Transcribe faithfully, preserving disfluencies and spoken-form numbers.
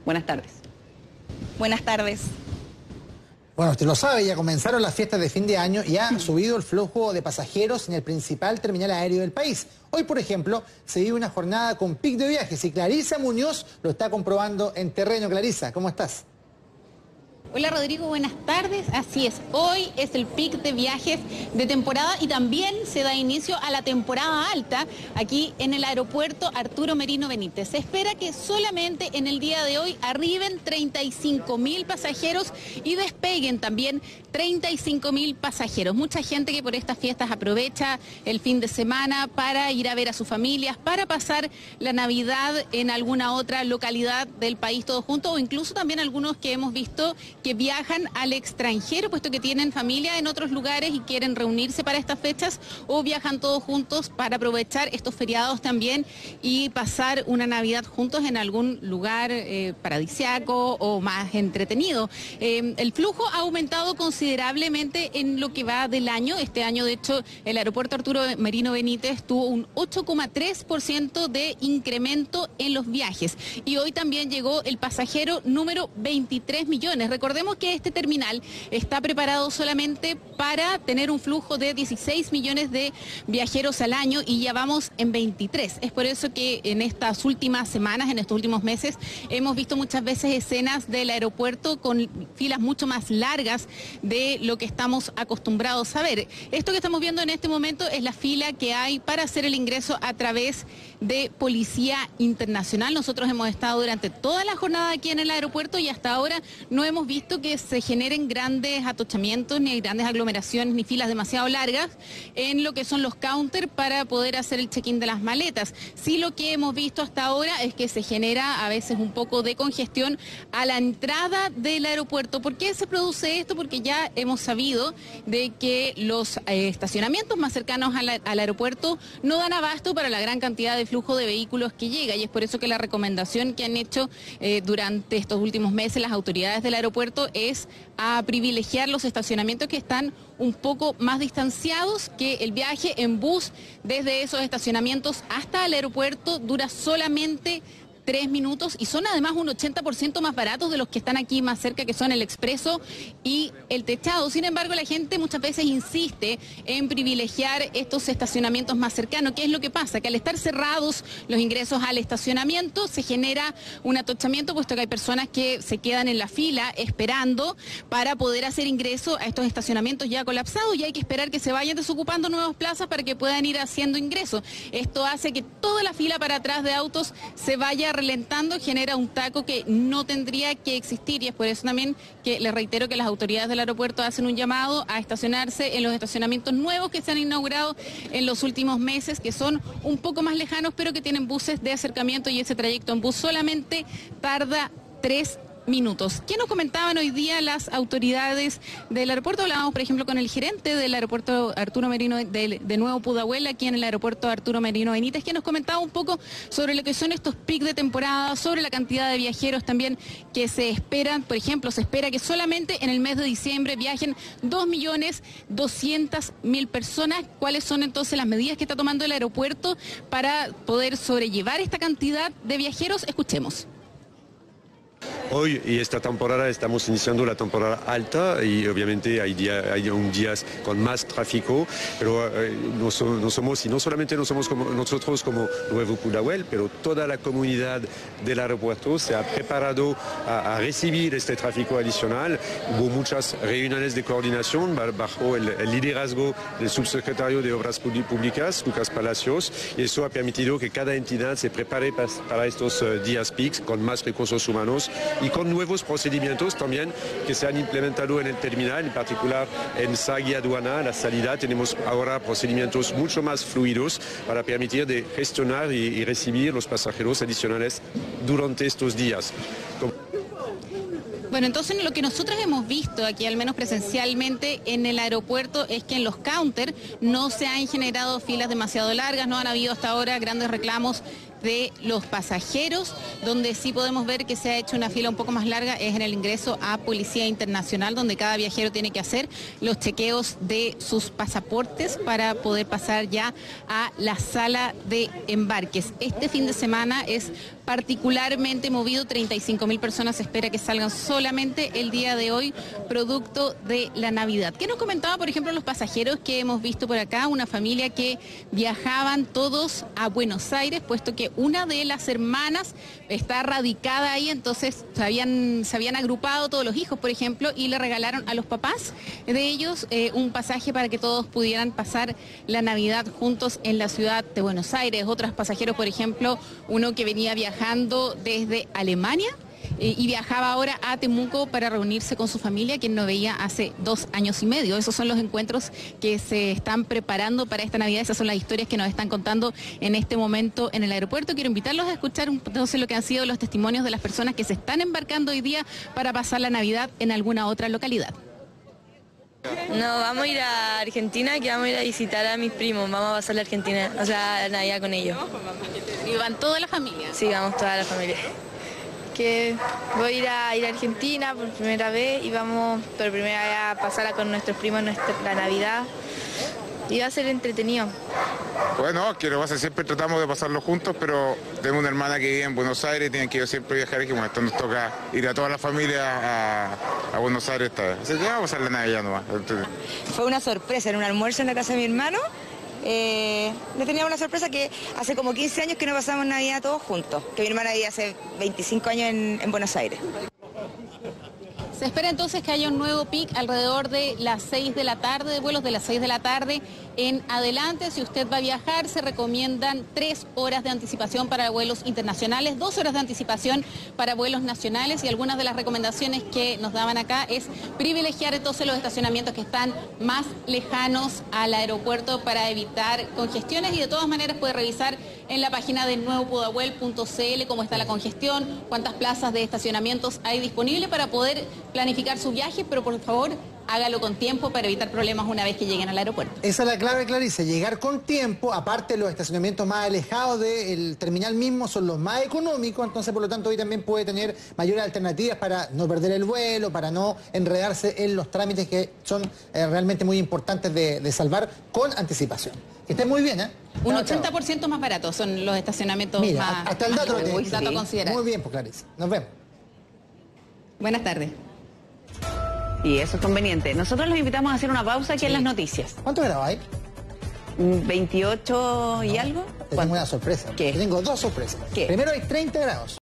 Buenas tardes. Buenas tardes. Bueno, usted lo sabe, ya comenzaron las fiestas de fin de año y ha subido el flujo de pasajeros en el principal terminal aéreo del país. Hoy, por ejemplo, se vive una jornada con pic de viajes y Clarisa Muñoz lo está comprobando en terreno. Clarisa, ¿cómo estás? Hola Rodrigo, buenas tardes. Así es, hoy es el pic de viajes de temporada y también se da inicio a la temporada alta aquí en el aeropuerto Arturo Merino Benítez. Se espera que solamente en el día de hoy arriben treinta y cinco mil pasajeros y despeguen también treinta y cinco mil pasajeros. Mucha gente que por estas fiestas aprovecha el fin de semana para ir a ver a sus familias, para pasar la Navidad en alguna otra localidad del país todos juntos, o incluso también algunos que hemos visto que viajan al extranjero, puesto que tienen familia en otros lugares y quieren reunirse para estas fechas, o viajan todos juntos para aprovechar estos feriados también y pasar una Navidad juntos en algún lugar eh, paradisiaco o más entretenido. Eh, el flujo ha aumentado considerablemente en lo que va del año. Este año, de hecho, el aeropuerto Arturo Merino Benítez tuvo un ocho coma tres por ciento de incremento en los viajes y hoy también llegó el pasajero número veintitrés millones. Recordemos que este terminal está preparado solamente para tener un flujo de dieciséis millones de viajeros al año y ya vamos en veintitrés. Es por eso que en estas últimas semanas, en estos últimos meses, hemos visto muchas veces escenas del aeropuerto con filas mucho más largas de lo que estamos acostumbrados a ver. Esto que estamos viendo en este momento es la fila que hay para hacer el ingreso a través de Policía Internacional. Nosotros hemos estado durante toda la jornada aquí en el aeropuerto y hasta ahora no hemos visto que se generen grandes atochamientos, ni grandes aglomeraciones, ni filas demasiado largas en lo que son los counters para poder hacer el check-in de las maletas. Sí, lo que hemos visto hasta ahora es que se genera a veces un poco de congestión a la entrada del aeropuerto. ¿Por qué se produce esto? Porque ya hemos sabido de que los eh, estacionamientos más cercanos al, al aeropuerto no dan abasto para la gran cantidad de flujo de vehículos que llega, y es por eso que la recomendación que han hecho eh, durante estos últimos meses las autoridades del aeropuerto es a privilegiar los estacionamientos que están un poco más distanciados, que el viaje en bus desde esos estacionamientos hasta el aeropuerto dura solamente tres minutos y son además un ochenta por ciento más baratos de los que están aquí más cerca, que son el expreso y el techado. Sin embargo, la gente muchas veces insiste en privilegiar estos estacionamientos más cercanos. ¿Qué es lo que pasa? Que al estar cerrados los ingresos al estacionamiento se genera un atochamiento, puesto que hay personas que se quedan en la fila esperando para poder hacer ingreso a estos estacionamientos ya colapsados, y hay que esperar que se vayan desocupando nuevas plazas para que puedan ir haciendo ingreso. Esto hace que toda la fila para atrás de autos se vaya relentando, genera un taco que no tendría que existir, y es por eso también que les reitero que las autoridades del aeropuerto hacen un llamado a estacionarse en los estacionamientos nuevos que se han inaugurado en los últimos meses, que son un poco más lejanos pero que tienen buses de acercamiento, y ese trayecto en bus solamente tarda tres minutos. ¿Qué nos comentaban hoy día las autoridades del aeropuerto? Hablábamos, por ejemplo, con el gerente del aeropuerto Arturo Merino de, de Nuevo Pudahuel, aquí en el aeropuerto Arturo Merino Benítez, que nos comentaba un poco sobre lo que son estos pics de temporada, sobre la cantidad de viajeros también que se esperan. Por ejemplo, se espera que solamente en el mes de diciembre viajen dos millones doscientas mil personas. ¿Cuáles son entonces las medidas que está tomando el aeropuerto para poder sobrellevar esta cantidad de viajeros? Escuchemos. Hoy y esta temporada estamos iniciando la temporada alta y obviamente hay, día, hay un días con más tráfico, pero eh, no, so, no somos, y no solamente no somos como, nosotros como Nuevo Pudahuel, pero toda la comunidad del aeropuerto se ha preparado a, a recibir este tráfico adicional. Hubo muchas reuniones de coordinación bajo el, el liderazgo del subsecretario de Obras Públicas, Lucas Palacios, y eso ha permitido que cada entidad se prepare para, para estos uh, días peaks con más recursos humanos y con nuevos procedimientos también que se han implementado en el terminal, en particular en S A G y aduana, la salida. Tenemos ahora procedimientos mucho más fluidos para permitir de gestionar y, y recibir los pasajeros adicionales durante estos días. Como Bueno, entonces lo que nosotros hemos visto aquí, al menos presencialmente en el aeropuerto, es que en los counters no se han generado filas demasiado largas, no han habido hasta ahora grandes reclamos de los pasajeros. Donde sí podemos ver que se ha hecho una fila un poco más larga es en el ingreso a Policía Internacional, donde cada viajero tiene que hacer los chequeos de sus pasaportes para poder pasar ya a la sala de embarques. Este fin de semana es particularmente movido. treinta y cinco mil personas se espera que salgan solamente el día de hoy, producto de la Navidad. ¿Qué nos comentaba, por ejemplo, los pasajeros que hemos visto por acá? Una familia que viajaban todos a Buenos Aires, puesto que una de las hermanas está radicada ahí, entonces se habían, se habían agrupado todos los hijos, por ejemplo, y le regalaron a los papás de ellos eh, un pasaje para que todos pudieran pasar la Navidad juntos en la ciudad de Buenos Aires. Otros pasajeros, por ejemplo, uno que venía viajando desde Alemania eh, y viajaba ahora a Temuco para reunirse con su familia, quien no veía hace dos años y medio. Esos son los encuentros que se están preparando para esta Navidad. Esas son las historias que nos están contando en este momento en el aeropuerto. Quiero invitarlos a escuchar entonces lo que han sido los testimonios de las personas que se están embarcando hoy día para pasar la Navidad en alguna otra localidad. No, vamos a ir a Argentina, que vamos a ir a visitar a mis primos, vamos a pasar la Argentina, o sea, la Navidad con ellos. ¿Y van toda la familia? Sí, vamos toda la familia. Que voy a ir a, ir a Argentina por primera vez y vamos por primera vez a pasarla con nuestros primos nuestra, la Navidad. Y va a ser entretenido. Bueno, que lo pasa, siempre tratamos de pasarlo juntos, pero tengo una hermana que vive en Buenos Aires y tiene que yo siempre viajar y que bueno, esto nos toca ir a toda la familia a, a Buenos Aires esta vez. Así que vamos a pasar la Navidad nomás. Fue una sorpresa, era un almuerzo en la casa de mi hermano. Eh, le teníamos una sorpresa que hace como quince años que no pasamos Navidad todos juntos, que mi hermana vivía hace veinticinco años en, en Buenos Aires. Se espera entonces que haya un nuevo pic alrededor de las seis de la tarde, de vuelos de las seis de la tarde en adelante. Si usted va a viajar, se recomiendan tres horas de anticipación para vuelos internacionales, dos horas de anticipación para vuelos nacionales, y algunas de las recomendaciones que nos daban acá es privilegiar entonces los estacionamientos que están más lejanos al aeropuerto para evitar congestiones, y de todas maneras puede revisar en la página de nuevo pudahuel punto c l cómo está la congestión, cuántas plazas de estacionamientos hay disponibles para poder planificar su viaje, pero por favor hágalo con tiempo para evitar problemas una vez que lleguen al aeropuerto. Esa es la clave, Clarice, llegar con tiempo. Aparte, los estacionamientos más alejados del terminal mismo son los más económicos, entonces por lo tanto hoy también puede tener mayores alternativas para no perder el vuelo, para no enredarse en los trámites que son eh, realmente muy importantes de, de salvar con anticipación. Que esté muy bien, ¿eh? Un Chao, ochenta por ciento chao. más barato son los estacionamientos. Mira, más, hasta el más dato, muy te- dato a sí. considerar. Muy bien, pues Clarice. Nos vemos. Buenas tardes. Y eso es conveniente. Nosotros los invitamos a hacer una pausa aquí Sí. en las noticias. ¿Cuánto grabáis? veintiocho y algo. Te tengo una sorpresa. ¿Qué? Te tengo dos sorpresas. ¿Qué? Primero hay treinta grados.